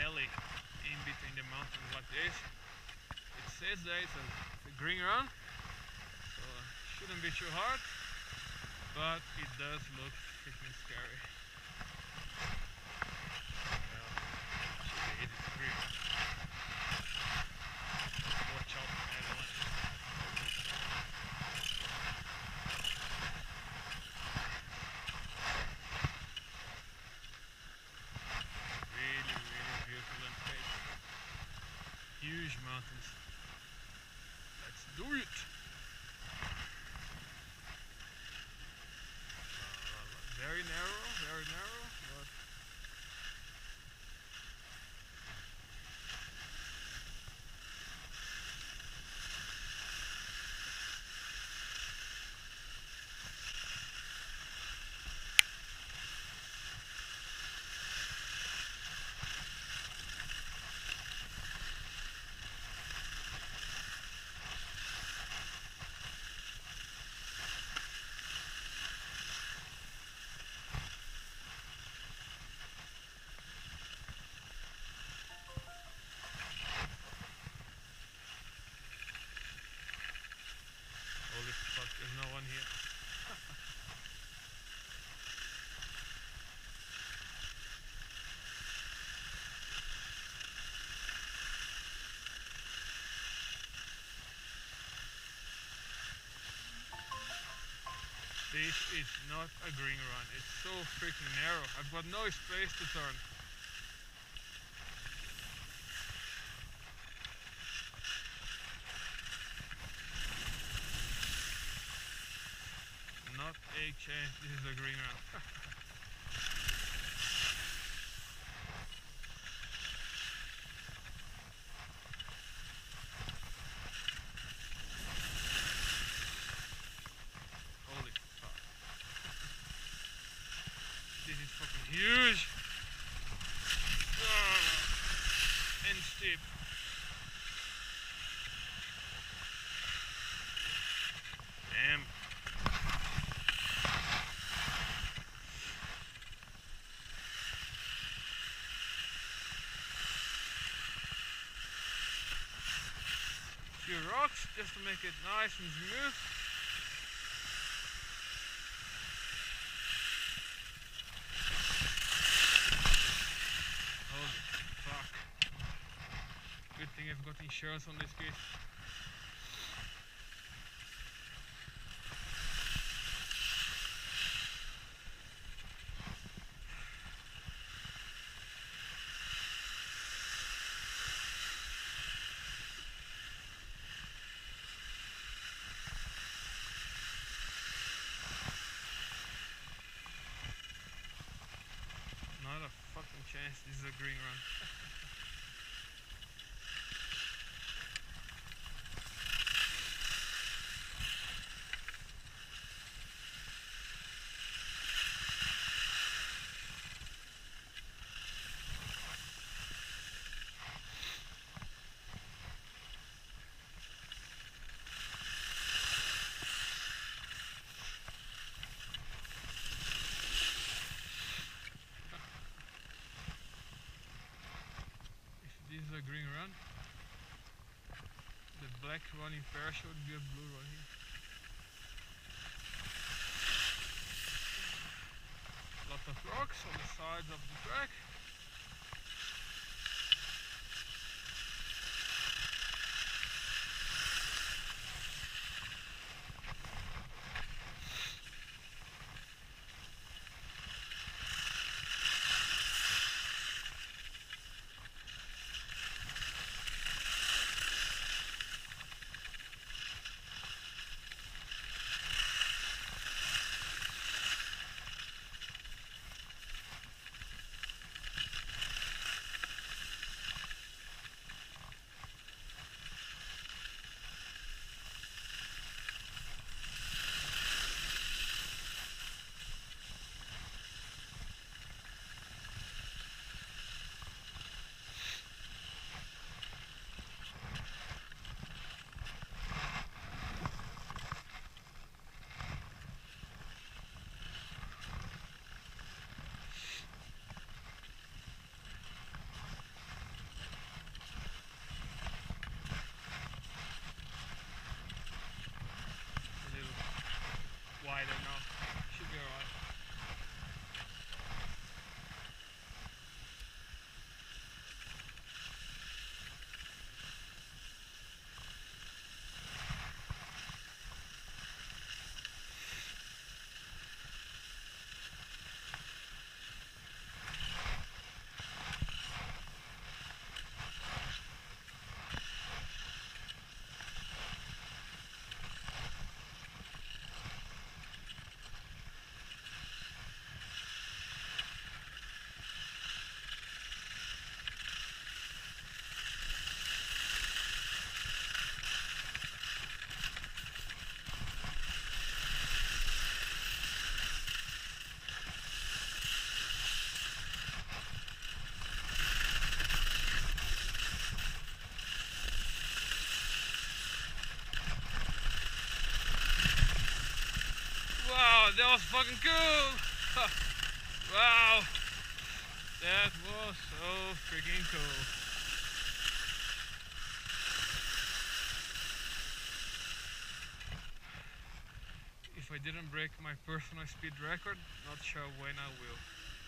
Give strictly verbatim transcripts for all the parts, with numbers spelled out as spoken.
alley in between the mountains like this. It says there it's a, it's a green run, so it shouldn't be too hard, but it does look freaking scary. Well, it should be easy to green. Watch out for avalanche. Really, really beautiful landscape. Huge mountains. Let's do it! Uh, very narrow, very narrow, but holy fuck, there's no one here. This is not a green run, it's so freaking narrow. I've got no space to turn. Not a chance this is a green run. Holy fuck. This is fucking huge. Ah, and steep. Damn. Few rocks just to make it nice and smooth. Holy fuck. Good thing I've got insurance on this piece. Not a fucking chance this is a green run. This is a green run. The black one in parachute would be a blue one here. Lots of rocks on the sides of the track. was fucking cool! Wow! That was so freaking cool. If I didn't break my personal speed record, not sure when I will.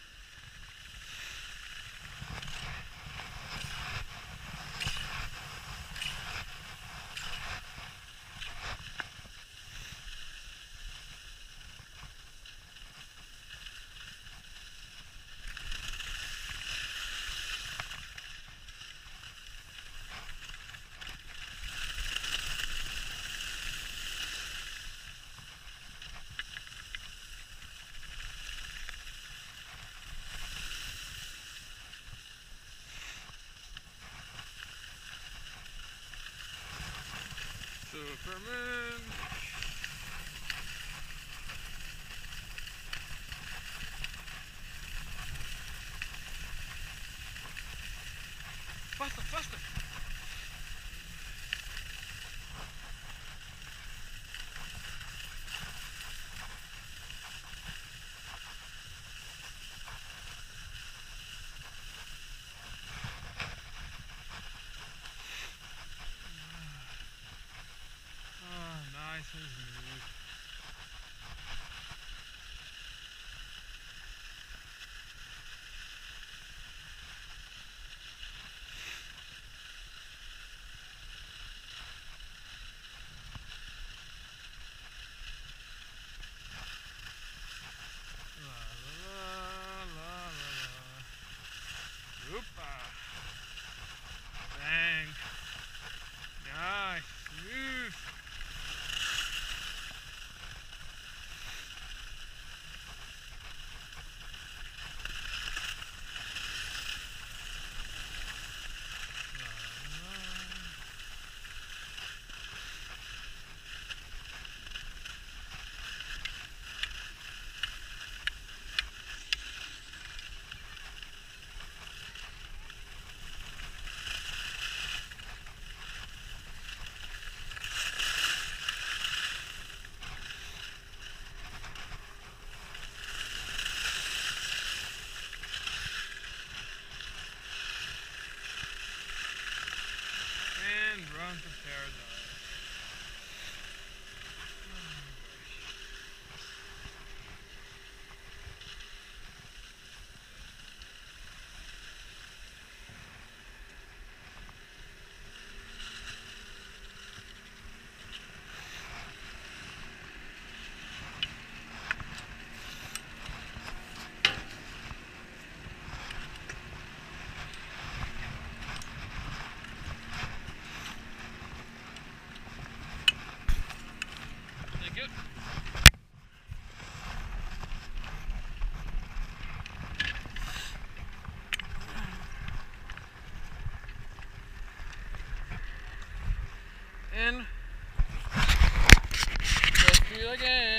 Superman! Faster, faster! Oh, nice and smooth. Bang. Nice. Smooth. And run to paradise. Thank you. And let's do it again.